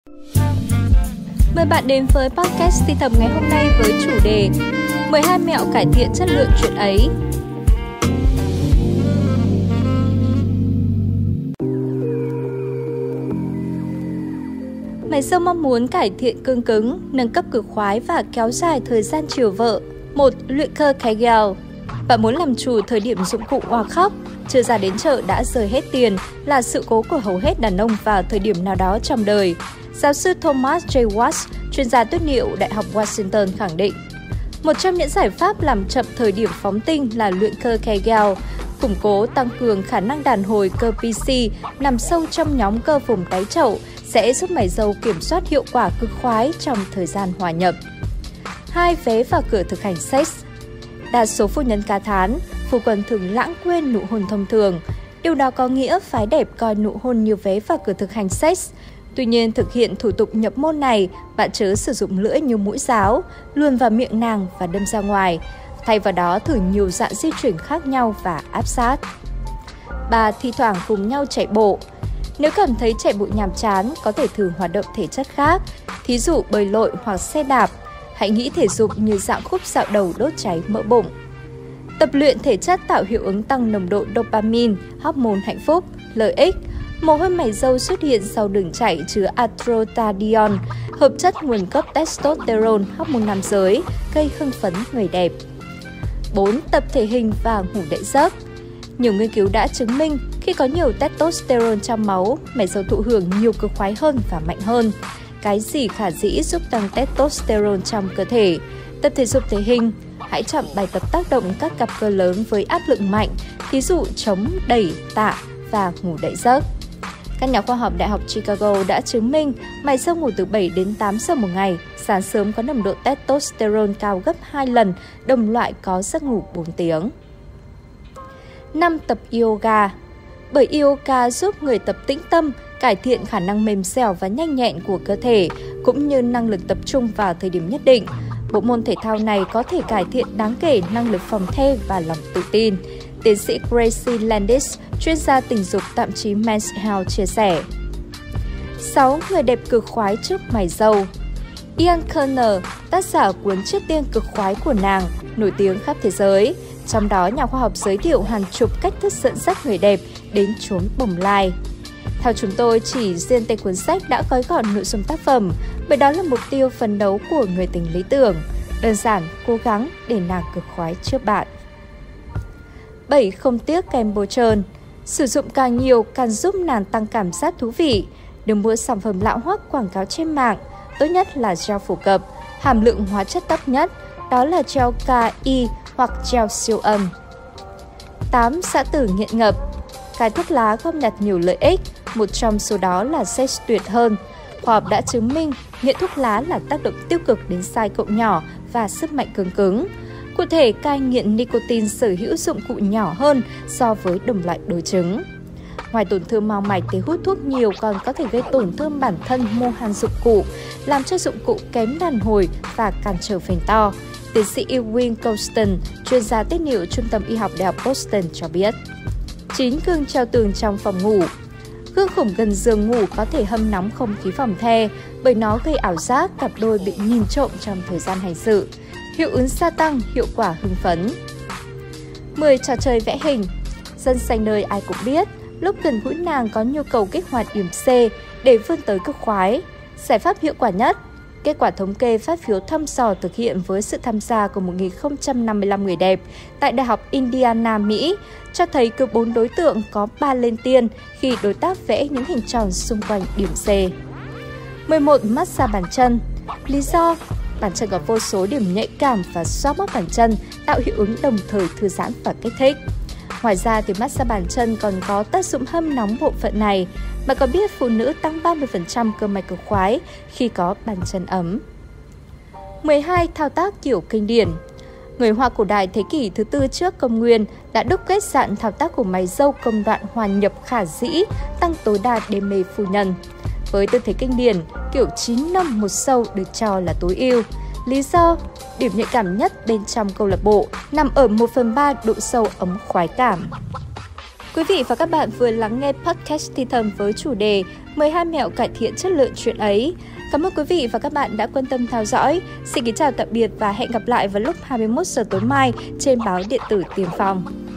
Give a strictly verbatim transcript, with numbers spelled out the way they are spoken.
Mời bạn đến với podcast Thì Thầm ngày hôm nay với chủ đề mười hai mẹo cải thiện chất lượng chuyện ấy. Mày Sâu mong muốn cải thiện cương cứng, nâng cấp cực khoái và kéo dài thời gian chiều vợ. một. Luyện cơ Kegel. Bạn muốn làm chủ thời điểm dụng cụ oa khóc, chưa ra đến chợ đã rơi hết tiền là sự cố của hầu hết đàn ông vào thời điểm nào đó trong đời. Giáo sư Thomas J. Watts, chuyên gia tuyết niệu Đại học Washington khẳng định, một trong những giải pháp làm chậm thời điểm phóng tinh là luyện cơ Kegel, củng cố tăng cường khả năng đàn hồi cơ pê xê nằm sâu trong nhóm cơ vùng đáy chậu sẽ giúp mày râu kiểm soát hiệu quả cực khoái trong thời gian hòa nhập. hai. Vé vào cửa thực hành sex. Đa số phu nhân ca thán, phu quân thường lãng quên nụ hôn thông thường. Điều đó có nghĩa phái đẹp coi nụ hôn như vé vào cửa thực hành sex. Tuy nhiên, thực hiện thủ tục nhập môn này, bạn chớ sử dụng lưỡi như mũi giáo, luồn vào miệng nàng và đâm ra ngoài. Thay vào đó, thử nhiều dạng di chuyển khác nhau và áp sát. ba. Thi thoảng cùng nhau chạy bộ. Nếu cảm thấy chạy bộ nhàm chán, có thể thử hoạt động thể chất khác, thí dụ bơi lội hoặc xe đạp. Hãy nghĩ thể dục như dạng khúc dạo đầu đốt cháy mỡ bụng. Tập luyện thể chất tạo hiệu ứng tăng nồng độ dopamine, hormone hạnh phúc, lợi ích. Mồ hôi mày râu xuất hiện sau đường chạy chứa androstenedione, hợp chất nguồn gốc testosterone, hormone nam giới, gây hưng phấn người đẹp. bốn. Tập thể hình và ngủ dậy giấc. Nhiều nghiên cứu đã chứng minh khi có nhiều testosterone trong máu, mày râu thụ hưởng nhiều cực khoái hơn và mạnh hơn. Cái gì khả dĩ giúp tăng testosterone trong cơ thể? Tập thể dục thể hình. Hãy chọn bài tập tác động các cặp cơ lớn với áp lực mạnh, ví dụ chống, đẩy, tạ và ngủ dậy giấc. Các nhà khoa học Đại học Chicago đã chứng minh mày râu ngủ từ bảy đến tám giờ một ngày, sáng sớm có nồng độ testosterone cao gấp hai lần đồng loại có giấc ngủ bốn tiếng. năm. Tập yoga. Bởi yoga giúp người tập tĩnh tâm, cải thiện khả năng mềm dẻo và nhanh nhẹn của cơ thể, cũng như năng lực tập trung vào thời điểm nhất định. Bộ môn thể thao này có thể cải thiện đáng kể năng lực phòng the và lòng tự tin. Tiến sĩ Gracie Landis, chuyên gia tình dục tạp chí Men's Health chia sẻ. sáu. Người đẹp cực khoái trước mày râu. Ian Kerner, tác giả cuốn Chiếc tiên cực khoái của nàng, nổi tiếng khắp thế giới. Trong đó, nhà khoa học giới thiệu hàng chục cách thức dẫn dắt người đẹp đến chốn bồng lai. Theo chúng tôi, chỉ riêng tên cuốn sách đã gói gọn nội dung tác phẩm, bởi đó là mục tiêu phấn đấu của người tình lý tưởng. Đơn giản, cố gắng để nàng cực khoái trước bạn. bảy. Không tiếc kem bôi trơn. Sử dụng càng nhiều càng giúp nàng tăng cảm giác thú vị. Đừng mua sản phẩm lạ hoắc quảng cáo trên mạng. Tốt nhất là gel phổ cập, hàm lượng hóa chất thấp nhất, đó là gel ca i hoặc gel siêu âm. tám. Xã tử nghiện ngập. Cai thuốc lá gom nhặt nhiều lợi ích, một trong số đó là sex tuyệt hơn. Khoa học đã chứng minh nghiện thuốc lá là tác động tiêu cực đến size cậu nhỏ và sức mạnh cương cứng. Cụ thể, cai nghiện nicotine sở hữu dụng cụ nhỏ hơn so với đồng loại đối chứng. Ngoài tổn thương mao mạch thì hút thuốc nhiều còn có thể gây tổn thương bản thân mô han dụng cụ, làm cho dụng cụ kém đàn hồi và cản trở phình to. Tiến sĩ Ewing Colston, chuyên gia tiết niệu Trung tâm Y học Đại học Boston cho biết. chín. Gương treo tường trong phòng ngủ. Gương khủng gần giường ngủ có thể hâm nóng không khí phòng the, bởi nó gây ảo giác cặp đôi bị nhìn trộm trong thời gian hành sự. Hiệu ứng gia tăng, hiệu quả hưng phấn. mười. Trò chơi vẽ hình. Dân xanh nơi ai cũng biết, lúc gần gũi nàng có nhu cầu kích hoạt điểm C để vươn tới cực khoái. Giải pháp hiệu quả nhất. Kết quả thống kê phát phiếu thăm dò thực hiện với sự tham gia của một nghìn không trăm năm mươi lăm người đẹp tại Đại học Indiana, Mỹ, cho thấy cứ bốn đối tượng có ba lên tiên khi đối tác vẽ những hình tròn xung quanh điểm C. mười một. Massage bàn chân. Lý do? Bàn chân có vô số điểm nhạy cảm và xoa bóp bàn chân tạo hiệu ứng đồng thời thư giãn và kích thích. Ngoài ra thì massage bàn chân còn có tác dụng hâm nóng bộ phận này. Bạn có biết phụ nữ tăng ba mươi phần trăm cơ may cực khoái khi có bàn chân ấm. mười hai. Thao tác kiểu kinh điển. Người Hoa cổ đại thế kỷ thứ tư trước công nguyên đã đúc kết dạn thao tác của mày râu công đoạn hòa nhập khả dĩ, tăng tối đa đam mê phu nhân. Với tư thế kinh điển, kiểu chín nông một sâu được cho là tối ưu. Lý do? Điểm nhạy cảm nhất bên trong câu lạc bộ nằm ở một phần ba độ sâu ấm khoái cảm. Quý vị và các bạn vừa lắng nghe podcast Thì Thầm với chủ đề mười hai mẹo cải thiện chất lượng chuyện ấy. Cảm ơn quý vị và các bạn đã quan tâm theo dõi. Xin kính chào tạm biệt và hẹn gặp lại vào lúc hai mươi mốt giờ tối mai trên báo điện tử Tiền Phong.